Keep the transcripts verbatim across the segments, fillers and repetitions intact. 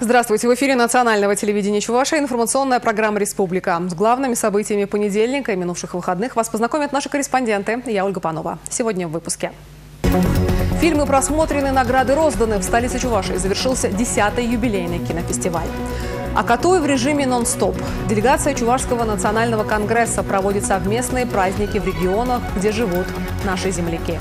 Здравствуйте! В эфире национального телевидения Чувашия информационная программа «Республика». С главными событиями понедельника и минувших выходных вас познакомят наши корреспонденты. Я Ольга Панова. Сегодня в выпуске. Фильмы просмотрены, награды розданы. В столице Чувашии завершился десятый юбилейный кинофестиваль. А Катой в режиме нон-стоп. Делегация Чувашского национального конгресса проводит совместные праздники в регионах, где живут наши земляки.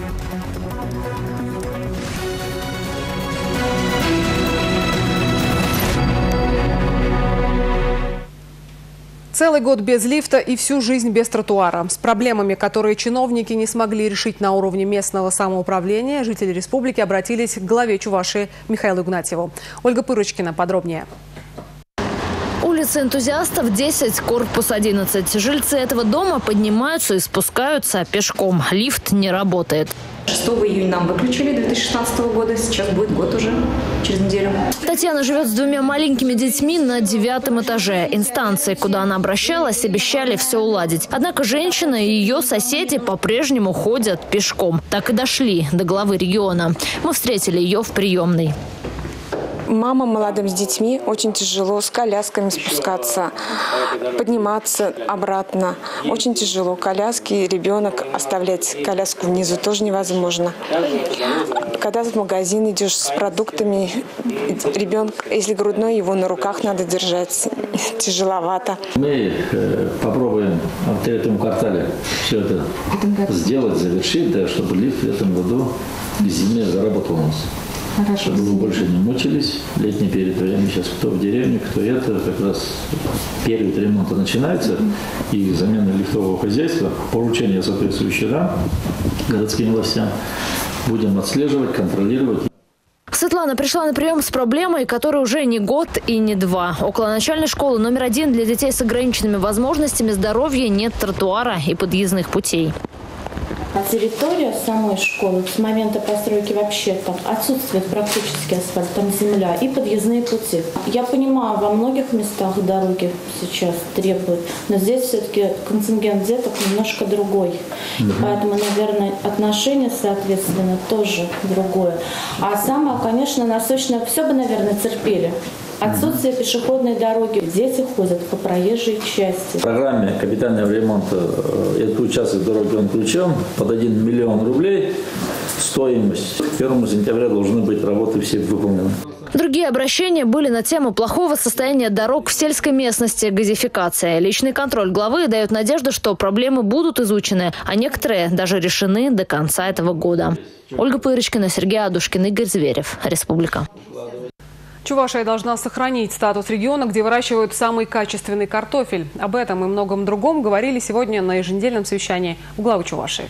Целый год без лифта и всю жизнь без тротуара. С проблемами, которые чиновники не смогли решить на уровне местного самоуправления, жители республики обратились к главе Чувашии Михаилу Игнатьеву. Ольга Пырочкина подробнее. Улица Энтузиастов, десять, корпус одиннадцать. Жильцы этого дома поднимаются и спускаются пешком. Лифт не работает. шестого июня нам выключили две тысячи шестнадцатого года. Сейчас будет год уже, через неделю. Татьяна живет с двумя маленькими детьми на девятом этаже. Инстанции, куда она обращалась, обещали все уладить. Однако женщина и ее соседи по-прежнему ходят пешком. Так и дошли до главы региона. Мы встретили ее в приемной. Мама молодым с детьми, очень тяжело с колясками спускаться, подниматься обратно. Очень тяжело. Коляски, ребенок, оставлять коляску внизу тоже невозможно. Когда в магазин идешь с продуктами, ребенок, если грудной, его на руках надо держать. Тяжеловато. Мы э, попробуем в этом квартале все это сделать, завершить, да, чтобы лифт в этом году без зимы заработал у нас. Хорошо. Чтобы вы больше не мучились. Летний период времени сейчас кто в деревне, кто это. Как раз период ремонта начинается. И замена лифтового хозяйства, поручение соответствующее нам, городским властям, будем отслеживать, контролировать. Светлана пришла на прием с проблемой, которая уже не год и не два. Около начальной школы номер один для детей с ограниченными возможностями здоровья нет тротуара и подъездных путей. А территория самой школы с момента постройки вообще там отсутствует практически асфальт, там земля и подъездные пути. Я понимаю, во многих местах дороги сейчас требуют, но здесь все-таки контингент деток немножко другой. Mm-hmm. Поэтому, наверное, отношение, соответственно, тоже другое. А самое, конечно, насущное, все бы, наверное, терпели. Отсутствие пешеходной дороги. Дети ходят по проезжей части. В программе капитального ремонта этот участок дороги он включен под один миллион рублей. Стоимость. К первому сентября должны быть работы все выполнены. Другие обращения были на тему плохого состояния дорог в сельской местности, газификация. Личный контроль главы дает надежду, что проблемы будут изучены, а некоторые даже решены до конца этого года. Ольга Пырочкина, Сергей Адушкин, Игорь Зверев. Республика. Чувашия должна сохранить статус региона, где выращивают самый качественный картофель. Об этом и многом другом говорили сегодня на еженедельном совещании у главы Чувашии.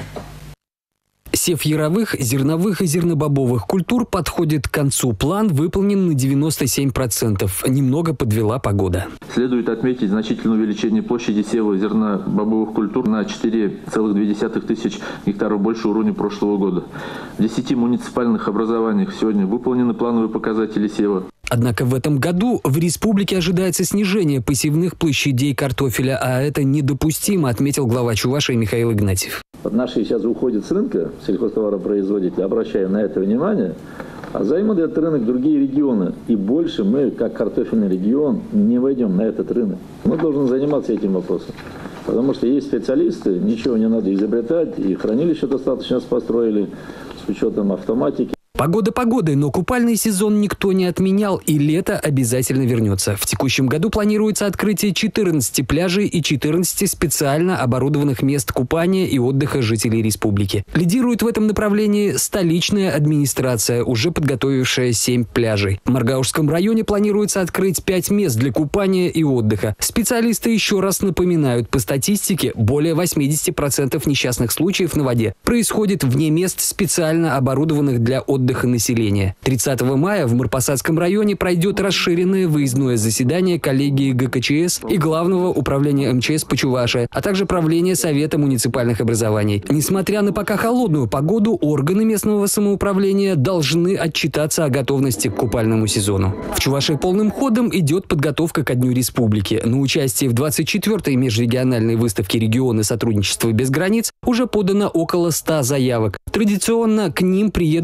Сев яровых, зерновых и зернобобовых культур подходит к концу. План выполнен на девяносто семь процентов. Немного подвела погода. Следует отметить значительное увеличение площади сева зернобобовых культур на четыре целых две десятых тысяч гектаров больше уровня прошлого года. В десяти муниципальных образованиях сегодня выполнены плановые показатели сева. Однако в этом году в республике ожидается снижение посевных площадей картофеля, а это недопустимо, отметил глава Чувашии Михаил Игнатьев. Наши сейчас уходят с рынка, сельхозтоваропроизводители, обращая на это внимание, а займут этот рынок другие регионы. И больше мы, как картофельный регион, не войдем на этот рынок. Мы должны заниматься этим вопросом. Потому что есть специалисты, ничего не надо изобретать, и хранилища достаточно построили с учетом автоматики. Погода погодой, но купальный сезон никто не отменял, и лето обязательно вернется. В текущем году планируется открытие четырнадцати пляжей и четырнадцати специально оборудованных мест купания и отдыха жителей республики. Лидирует в этом направлении столичная администрация, уже подготовившая семь пляжей. В Маргаушском районе планируется открыть пять мест для купания и отдыха. Специалисты еще раз напоминают, по статистике, более восьмидесяти процентов несчастных случаев на воде происходит вне мест, специально оборудованных для отдыха. отдыха населения. тридцатого мая в Марпасадском районе пройдет расширенное выездное заседание коллегии гэ ка че эс и Главного управления эм че эс по Чувашии, а также правления Совета муниципальных образований. Несмотря на пока холодную погоду, органы местного самоуправления должны отчитаться о готовности к купальному сезону. В Чувашии полным ходом идет подготовка ко Дню Республики. На участие в двадцать четвёртой межрегиональной выставке «Регионы сотрудничества без границ» уже подано около ста заявок. Традиционно к ним приедут лучшие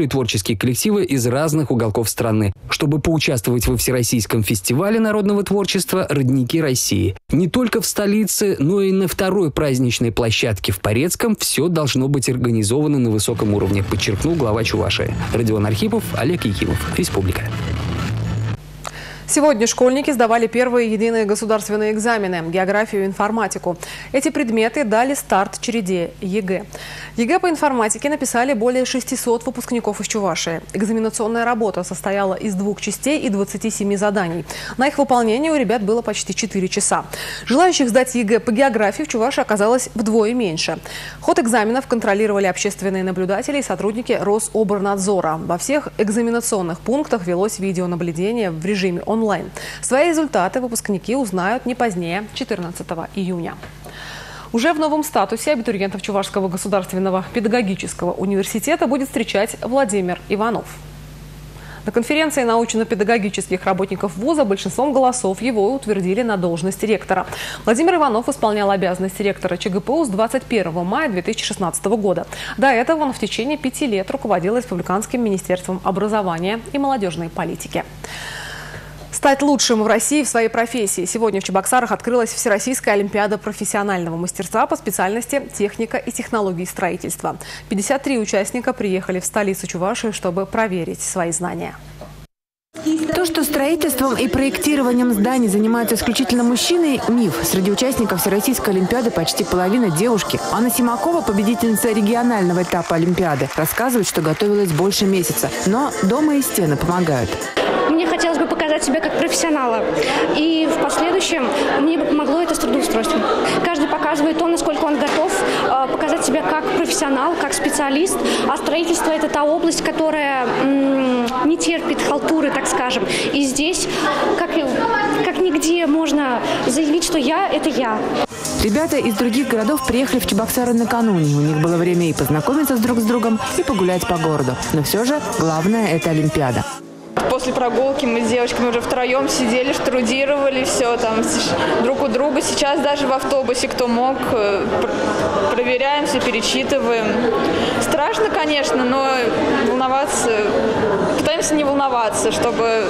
творческие коллективы из разных уголков страны, чтобы поучаствовать во Всероссийском фестивале народного творчества «Родники России». Не только в столице, но и на второй праздничной площадке в Порецком все должно быть организовано на высоком уровне, подчеркнул глава Чувашии. Родион Архипов, Олег Якимов. Республика. Сегодня школьники сдавали первые единые государственные экзамены – географию и информатику. Эти предметы дали старт череде ЕГЭ. ЕГЭ по информатике написали более шестисот выпускников из Чувашии. Экзаменационная работа состояла из двух частей и двадцати семи заданий. На их выполнение у ребят было почти четыре часа. Желающих сдать ЕГЭ по географии в Чувашии оказалось вдвое меньше. Ход экзаменов контролировали общественные наблюдатели и сотрудники Рособорнадзора. Во всех экзаменационных пунктах велось видеонаблюдение в режиме онлайн. Онлайн. Свои результаты выпускники узнают не позднее четырнадцатого июня. Уже в новом статусе абитуриентов Чувашского государственного педагогического университета будет встречать Владимир Иванов. На конференции научно-педагогических работников вуза большинством голосов его утвердили на должность ректора. Владимир Иванов исполнял обязанности ректора ЧГПУ с двадцать первого мая две тысячи шестнадцатого года. До этого он в течение пяти лет руководил Республиканским министерством образования и молодежной политики. Стать лучшим в России в своей профессии. Сегодня в Чебоксарах открылась Всероссийская олимпиада профессионального мастерства по специальности техника и технологии строительства. пятьдесят три участника приехали в столицу Чувашии, чтобы проверить свои знания. То, что строительством и проектированием зданий занимаются исключительно мужчины – миф. Среди участников Всероссийской олимпиады почти половина девушки. Анна Симакова, победительница регионального этапа олимпиады, рассказывает, что готовилась больше месяца. Но дома и стены помогают. Мне хотелось бы показать себя как профессионала. И в последующем мне бы помогло это с трудоустройством. Каждый показывает то, насколько он готов показать себя как профессионал, как специалист. А строительство – это та область, которая м- не терпит халтуры, так скажем. И здесь, как, как нигде, можно заявить, что я – это я. Ребята из других городов приехали в Чебоксары накануне. У них было время и познакомиться с друг с другом, и погулять по городу. Но все же главное – это олимпиада. После прогулки мы с девочками уже втроем сидели, штудировали все там друг у друга. Сейчас даже в автобусе, кто мог, проверяем все, перечитываем. Страшно, конечно, но волноваться, пытаемся не волноваться, чтобы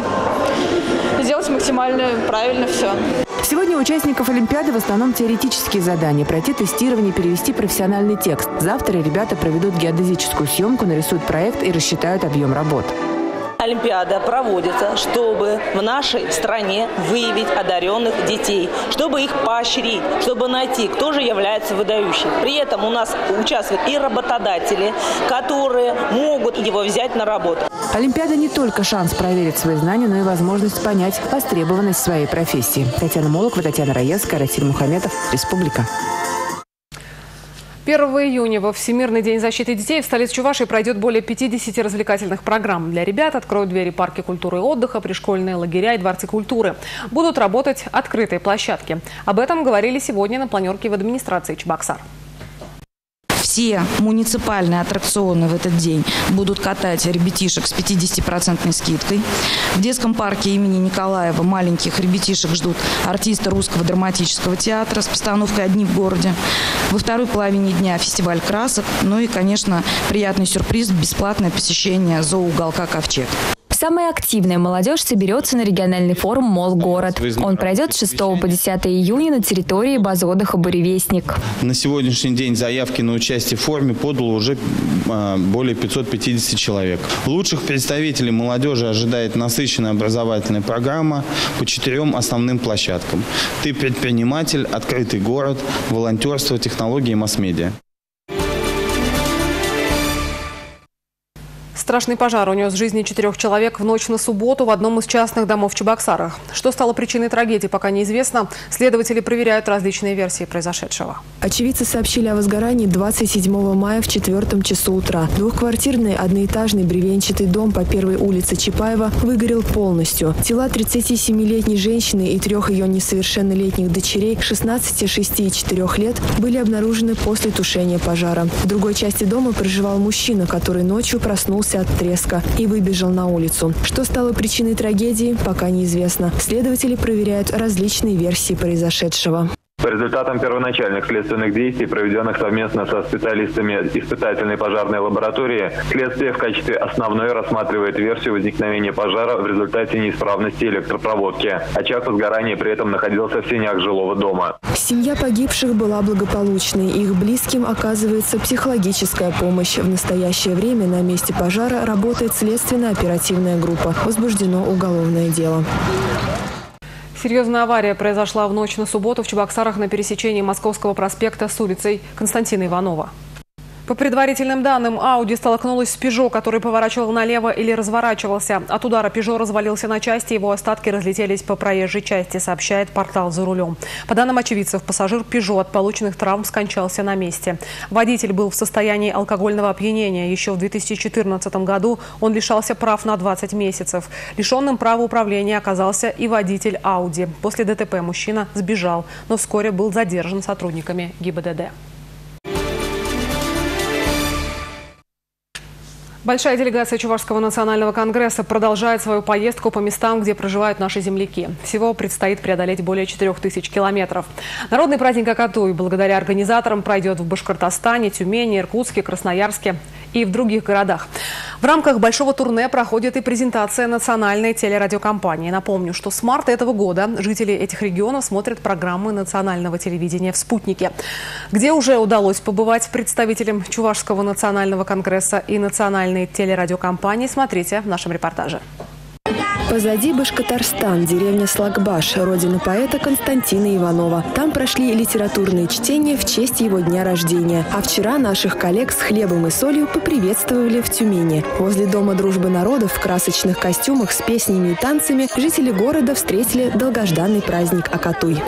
сделать максимально правильно все. Сегодня у участников олимпиады в основном теоретические задания. Пройти тестирование, перевести профессиональный текст. Завтра ребята проведут геодезическую съемку, нарисуют проект и рассчитают объем работ. Олимпиада проводится, чтобы в нашей стране выявить одаренных детей, чтобы их поощрить, чтобы найти, кто же является выдающим. При этом у нас участвуют и работодатели, которые могут его взять на работу. Олимпиада не только шанс проверить свои знания, но и возможность понять востребованность своей профессии. Татьяна Молокова, Татьяна Раевская, Расиль Мухаметов. Республика. первого июня во Всемирный день защиты детей в столице Чувашии пройдет более пятидесяти развлекательных программ. Для ребят откроют двери парки культуры и отдыха, пришкольные лагеря и дворцы культуры. Будут работать открытые площадки. Об этом говорили сегодня на планерке в администрации Чебоксар. Все муниципальные аттракционы в этот день будут катать ребятишек с пятидесятипроцентной скидкой. В детском парке имени Николаева маленьких ребятишек ждут артисты Русского драматического театра с постановкой «Одни в городе». Во второй половине дня фестиваль красок. Ну и, конечно, приятный сюрприз – бесплатное посещение зооуголка «Ковчег». Самая активная молодежь соберется на региональный форум «Мол-город». Он пройдет с шестого по десятое июня на территории базы отдыха «Буревестник». На сегодняшний день заявки на участие в форуме подало уже более пятисот пятидесяти человек. Лучших представителей молодежи ожидает насыщенная образовательная программа по четырем основным площадкам. «Ты предприниматель», «Открытый город», «Волонтерство», «Технологии» и «Масс-медиа». Страшный пожар унес жизни четырех человек в ночь на субботу в одном из частных домов в Чебоксарах. Что стало причиной трагедии, пока неизвестно. Следователи проверяют различные версии произошедшего. Очевидцы сообщили о возгорании двадцать седьмого мая в четвертом часу утра. Двухквартирный одноэтажный бревенчатый дом по первой улице Чапаева выгорел полностью. Тела тридцатисемилетней женщины и трех ее несовершеннолетних дочерей шестнадцати, шести и четырёх лет были обнаружены после тушения пожара. В другой части дома проживал мужчина, который ночью проснулся от треска и выбежал на улицу. Что стало причиной трагедии, пока неизвестно. Следователи проверяют различные версии произошедшего. По результатам первоначальных следственных действий, проведенных совместно со специалистами испытательной пожарной лаборатории, следствие в качестве основной рассматривает версию возникновения пожара в результате неисправности электропроводки. Очаг возгорания при этом находился в сенях жилого дома. Семья погибших была благополучной. Их близким оказывается психологическая помощь. В настоящее время на месте пожара работает следственно-оперативная группа. Возбуждено уголовное дело. Серьезная авария произошла в ночь на субботу в Чебоксарах на пересечении Московского проспекта с улицей Константина Иванова. По предварительным данным, Ауди столкнулась с Пежо, который поворачивал налево или разворачивался. От удара Пежо развалился на части, его остатки разлетелись по проезжей части, сообщает портал «За рулем». По данным очевидцев, пассажир Пежо от полученных травм скончался на месте. Водитель был в состоянии алкогольного опьянения. Еще в две тысячи четырнадцатом году он лишался прав на двадцать месяцев. Лишенным права управления оказался и водитель Ауди. После ДТП мужчина сбежал, но вскоре был задержан сотрудниками ГИБДД. Большая делегация Чувашского национального конгресса продолжает свою поездку по местам, где проживают наши земляки. Всего предстоит преодолеть более четырёх тысяч километров. Народный праздник Акатуй благодаря организаторам пройдет в Башкортостане, Тюмени, Иркутске, Красноярске и в других городах. В рамках большого турне проходит и презентация национальной телерадиокомпании. Напомню, что с марта этого года жители этих регионов смотрят программы национального телевидения в «Спутнике», где уже удалось побывать представителям Чувашского национального конгресса и национальной телерадиокомпании. Смотрите в нашем репортаже. Позади Башкортостан, деревня Слагбаш, родина поэта Константина Иванова. Там прошли литературные чтения в честь его дня рождения. А вчера наших коллег с хлебом и солью поприветствовали в Тюмени. Возле Дома дружбы народов в красочных костюмах с песнями и танцами жители города встретили долгожданный праздник Акатуй.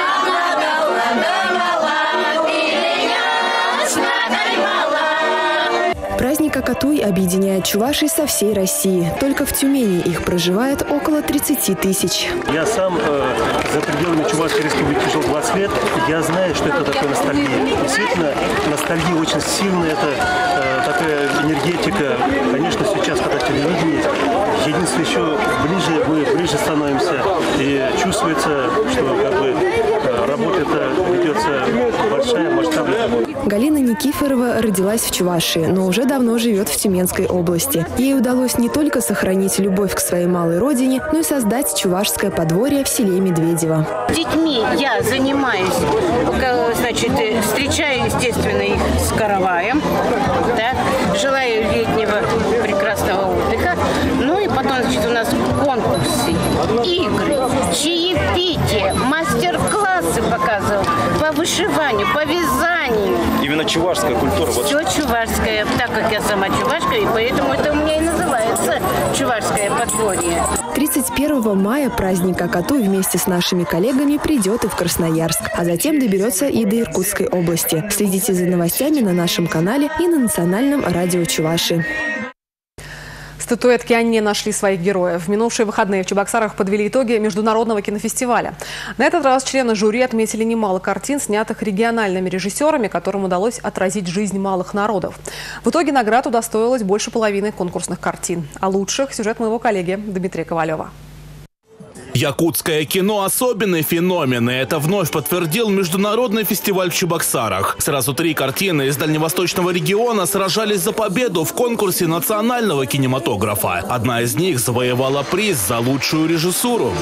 Праздник Акатуй объединяет чувашей со всей России. Только в Тюмени их проживает около тридцати тысяч. Я сам э, за пределами Чувашской республики жил двадцать лет. Я знаю, что это такое ностальгия. Действительно, ностальгия очень сильная. Это э, такая энергетика. Конечно, сейчас, когда телевидение, единственное, еще ближе, мы ближе становимся. И чувствуется, что как бы, работа эта ведется большая, масштабная. Галина Никифорова родилась в Чувашии, но уже давно живет в Тюменской области. Ей удалось не только сохранить любовь к своей малой родине, но и создать чувашское подворье в селе Медведево. С детьми я занимаюсь, значит, встречаю, естественно, их с караваем, да, желаю летнего прекрасного отдыха. Ну и потом, значит, у нас конкурсы, игры, чаепитие, мастер-классы показывал по вышиванию, по вязанию. Именно чувашская культура. Все чувашское, так как я сама чувашка, и поэтому это у меня и называется чувашское подворье. тридцать первого мая праздник Акатуй вместе с нашими коллегами придет и в Красноярск, а затем доберется и до Иркутской области. Следите за новостями на нашем канале и на национальном радио Чувашии. Статуэтки не нашли своих героев. В минувшие выходные в Чебоксарах подвели итоги международного кинофестиваля. На этот раз члены жюри отметили немало картин, снятых региональными режиссерами, которым удалось отразить жизнь малых народов. В итоге наград удостоилось больше половины конкурсных картин. А лучших – сюжет моего коллеги Дмитрия Ковалева. Якутское кино – особенный феномен, и это вновь подтвердил международный фестиваль в Чебоксарах. Сразу три картины из дальневосточного региона сражались за победу в конкурсе национального кинематографа. Одна из них завоевала приз за лучшую режиссуру.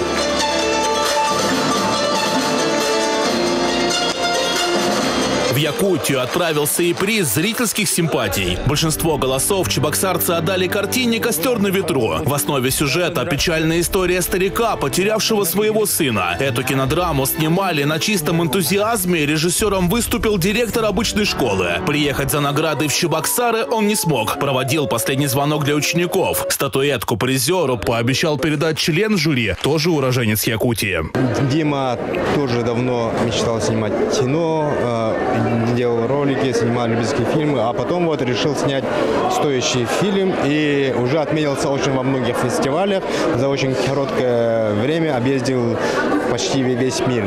В Якутию отправился и приз зрительских симпатий. Большинство голосов чебоксарцы отдали картине «Костер на ветру». В основе сюжета печальная история старика, потерявшего своего сына. Эту кинодраму снимали на чистом энтузиазме. Режиссером выступил директор обычной школы. Приехать за наградой в Чебоксары он не смог. Проводил последний звонок для учеников. Статуэтку призеру пообещал передать член жюри, тоже уроженец Якутии. Дима тоже давно мечтал снимать кино, делал ролики, снимал любительские фильмы, а потом вот решил снять стоящий фильм и уже отметился очень во многих фестивалях. За очень короткое время объездил почти весь мир.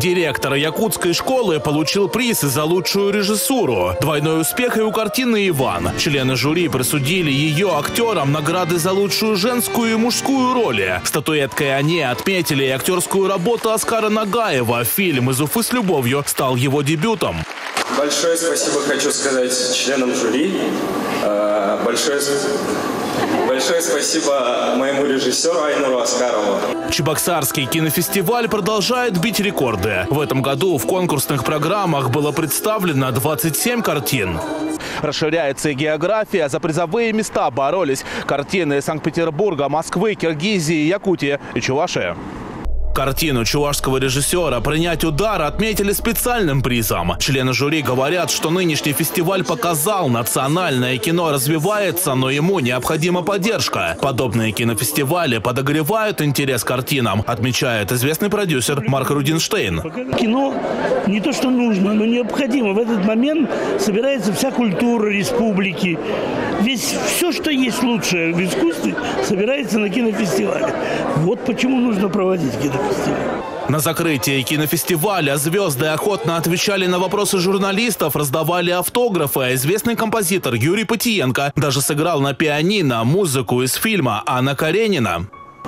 Директор якутской школы получил приз за лучшую режиссуру. Двойной успех и у картины «Иван». Члены жюри присудили ее актерам награды за лучшую женскую и мужскую роли. Статуэткой они отметили и актерскую работу Оскара Нагаева. Фильм «Из Уфы с любовью» стал его дебютом. Большое спасибо хочу сказать членам жюри. Большое, большое спасибо моему режиссеру Айнуру Аскарову. Чебоксарский кинофестиваль продолжает бить рекорды. В этом году в конкурсных программах было представлено двадцать семь картин. Расширяется и география. За призовые места боролись картины Санкт-Петербурга, Москвы, Киргизии, Якутии и Чувашии. Картину чувашского режиссера «Принять удар» отметили специальным призом. Члены жюри говорят, что нынешний фестиваль показал, национальное кино развивается, но ему необходима поддержка. Подобные кинофестивали подогревают интерес к картинам, отмечает известный продюсер Марк Рудинштейн. Кино не то что нужно, но необходимо. В этот момент собирается вся культура республики. Весь, все, что есть лучшее в искусстве, собирается на кинофестивале. Вот почему нужно проводить кинофестиваль. На закрытии кинофестиваля звезды охотно отвечали на вопросы журналистов, раздавали автографы, а известный композитор Юрий Патиенко даже сыграл на пианино музыку из фильма «Анна Каренина».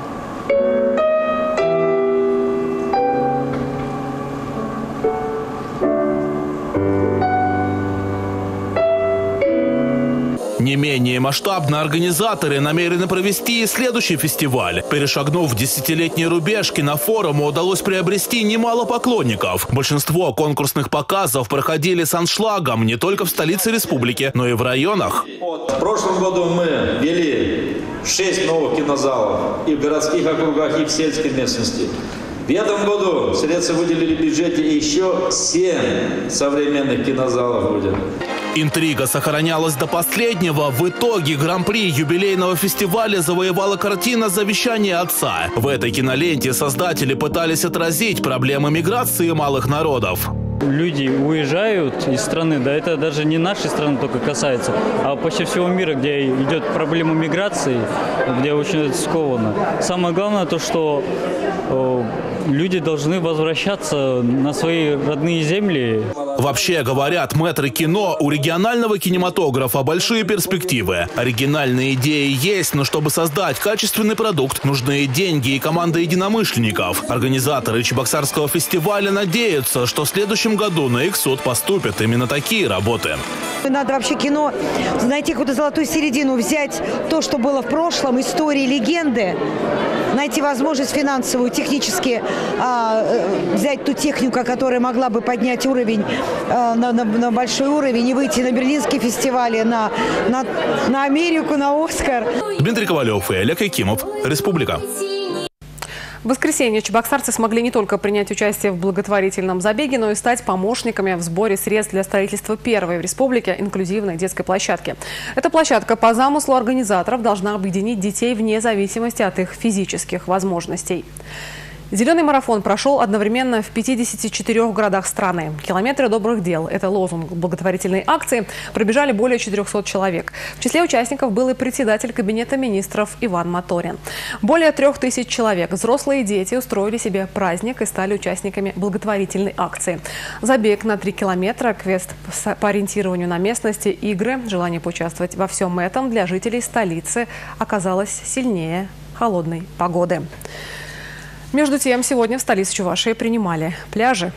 Не менее масштабно организаторы намерены провести и следующий фестиваль. Перешагнув десятилетний рубеж, кинофоруму удалось приобрести немало поклонников. Большинство конкурсных показов проходили с аншлагом не только в столице республики, но и в районах. В прошлом году мы ввели шесть новых кинозалов и в городских округах, и в сельской местности. В этом году средства выделили в бюджете и еще семь современных кинозалов будет. Интрига сохранялась до последнего. В итоге гран-при юбилейного фестиваля завоевала картина «Завещание отца». В этой киноленте создатели пытались отразить проблемы миграции малых народов. Люди уезжают из страны, да это даже не нашей страны только касается, а почти всего мира, где идет проблема миграции, где очень сковано. Самое главное то, что э, люди должны возвращаться на свои родные земли. Вообще, говорят мэтры кино, у регионального кинематографа большие перспективы. Оригинальные идеи есть, но чтобы создать качественный продукт, нужны деньги и команда единомышленников. Организаторы Чебоксарского фестиваля надеются, что в следующем году на их суд поступят именно такие работы. Надо вообще кино найти какую-то золотую середину, взять то, что было в прошлом, истории, легенды, найти возможность финансовую, технически э, взять ту технику, которая могла бы поднять уровень э, на, на, на большой уровень и выйти на Берлинские фестивали, на, на, на Америку, на Оскар. Дмитрий Ковалев и Олег Якимов. Республика. В воскресенье чебоксарцы смогли не только принять участие в благотворительном забеге, но и стать помощниками в сборе средств для строительства первой в республике инклюзивной детской площадки. Эта площадка по замыслу организаторов должна объединить детей вне зависимости от их физических возможностей. Зеленый марафон прошел одновременно в пятидесяти четырёх городах страны. Километры добрых дел – это лозунг благотворительной акции. Пробежали более четырёхсот человек. В числе участников был и председатель Кабинета министров Иван Моторин. Более трех тысяч человек, взрослые и дети, устроили себе праздник и стали участниками благотворительной акции. Забег на три километра, квест по ориентированию на местности, игры. Желание поучаствовать во всем этом для жителей столицы оказалось сильнее холодной погоды. Между тем, сегодня в столице Чувашии принимали пляжи.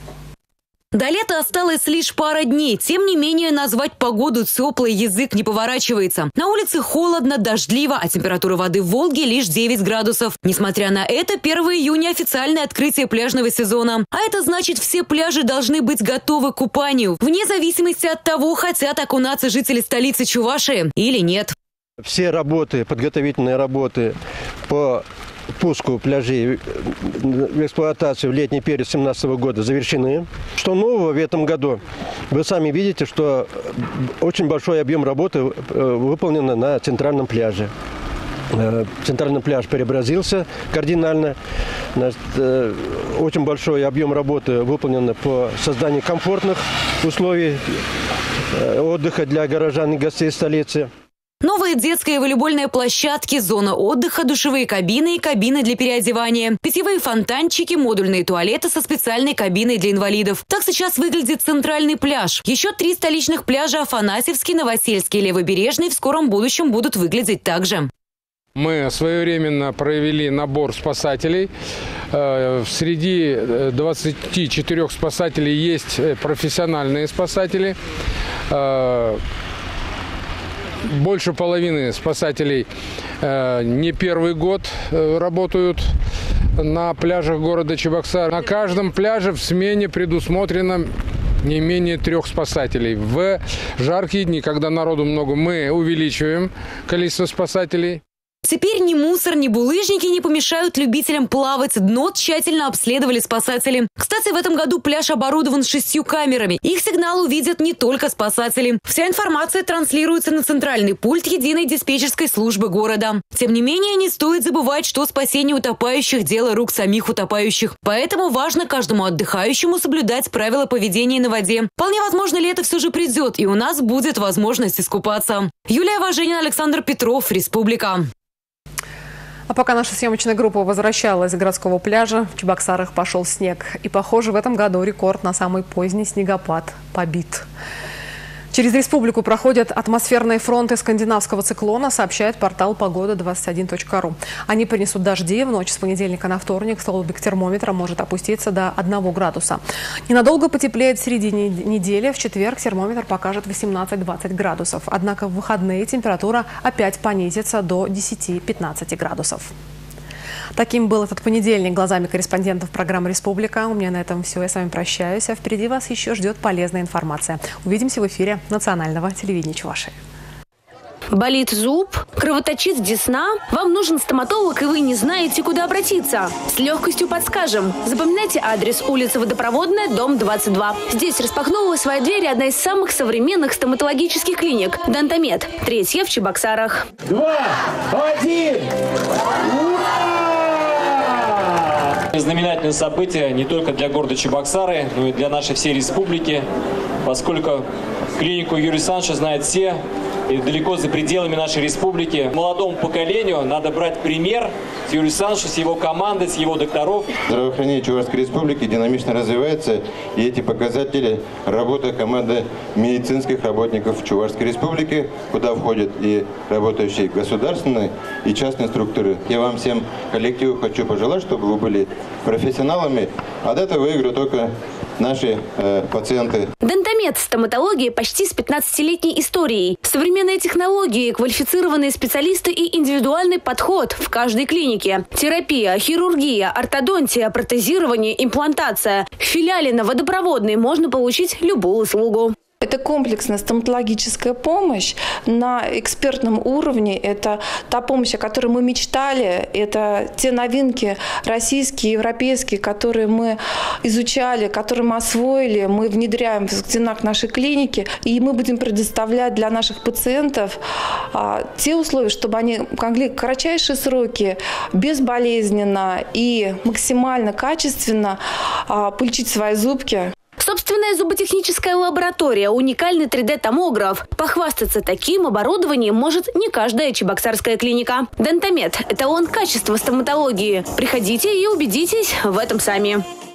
До лета осталось лишь пара дней. Тем не менее, назвать погоду теплой язык не поворачивается. На улице холодно, дождливо, а температура воды в Волге лишь девять градусов. Несмотря на это, первого июня официальное открытие пляжного сезона. А это значит, все пляжи должны быть готовы к купанию. Вне зависимости от того, хотят окунаться жители столицы Чувашии или нет. Все работы, подготовительные работы по пуску пляжей в эксплуатацию в летний период две тысячи семнадцатого года завершены. Что нового в этом году? Вы сами видите, что очень большой объем работы выполнен на центральном пляже. Центральный пляж преобразился кардинально. Значит, очень большой объем работы выполнен по созданию комфортных условий отдыха для горожан и гостей столицы. Новые детская и волейбольная площадки, зона отдыха, душевые кабины и кабины для переодевания, питьевые фонтанчики, модульные туалеты со специальной кабиной для инвалидов. Так сейчас выглядит центральный пляж. Еще три столичных пляжа – Афанасьевский, Новосельский и Левобережный – в скором будущем будут выглядеть так же. Мы своевременно провели набор спасателей. Среди двадцати четырёх спасателей есть профессиональные спасатели. Больше половины спасателей не первый год работают на пляжах города Чебоксар. На каждом пляже в смене предусмотрено не менее трех спасателей. В жаркие дни, когда народу много, мы увеличиваем количество спасателей. Теперь ни мусор, ни булыжники не помешают любителям плавать. Дно тщательно обследовали спасатели. Кстати, в этом году пляж оборудован шестью камерами. Их сигнал увидят не только спасатели. Вся информация транслируется на центральный пульт единой диспетчерской службы города. Тем не менее, не стоит забывать, что спасение утопающих – дело рук самих утопающих. Поэтому важно каждому отдыхающему соблюдать правила поведения на воде. Вполне возможно, лето все же придет, и у нас будет возможность искупаться. Юлия Важенина, Александр Петров, Республика. А пока наша съемочная группа возвращалась с городского пляжа, в Чебоксарах пошел снег. И, похоже, в этом году рекорд на самый поздний снегопад побит. Через республику проходят атмосферные фронты скандинавского циклона, сообщает портал погода двадцать один точка ру. Они принесут дожди. В ночь с понедельника на вторник столбик термометра может опуститься до одного градуса. Ненадолго потеплеет в середине недели. В четверг термометр покажет восемнадцать-двадцать градусов. Однако в выходные температура опять понизится до десяти-пятнадцати градусов. Таким был этот понедельник глазами корреспондентов программы «Республика». У меня на этом все. Я с вами прощаюсь. А впереди вас еще ждет полезная информация. Увидимся в эфире национального телевидения Чувашии. Болит зуб? Кровоточит десна? Вам нужен стоматолог, и вы не знаете, куда обратиться? С легкостью подскажем. Запоминайте адрес: улица Водопроводная, дом двадцать два. Здесь распахнула свои двери одна из самых современных стоматологических клиник – Дантамед. Третья в Чебоксарах. Два, один! Знаменательное событие не только для города Чебоксары, но и для нашей всей республики, поскольку клинику Юрия Александровича знают все, и далеко за пределами нашей республики. Молодому поколению надо брать пример с Юрия Александровича, с его командой, с его докторов. Здравоохранение Чувашской республики динамично развивается, и эти показатели работы команды медицинских работников Чувашской республики, куда входят и работающие государственные и частные структуры. Я вам всем, коллективу, хочу пожелать, чтобы вы были профессионалами, от этого выиграют только наши э, пациенты. Дантамед – стоматология почти с пятнадцатилетней историей. Современные технологии, квалифицированные специалисты и индивидуальный подход в каждой клинике. Терапия, хирургия, ортодонтия, протезирование, имплантация. В филиале на Водопроводной можно получить любую услугу. Это комплексная стоматологическая помощь на экспертном уровне. Это та помощь, о которой мы мечтали. Это те новинки российские, европейские, которые мы изучали, которые мы освоили. Мы внедряем в стенах нашей клиники. И мы будем предоставлять для наших пациентов а, те условия, чтобы они могли в кратчайшие сроки, безболезненно и максимально качественно а, полечить свои зубки. Собственная зуботехническая лаборатория, уникальный три дэ томограф. Похвастаться таким оборудованием может не каждая чебоксарская клиника. Дантамед – эталон качества стоматологии. Приходите и убедитесь в этом сами.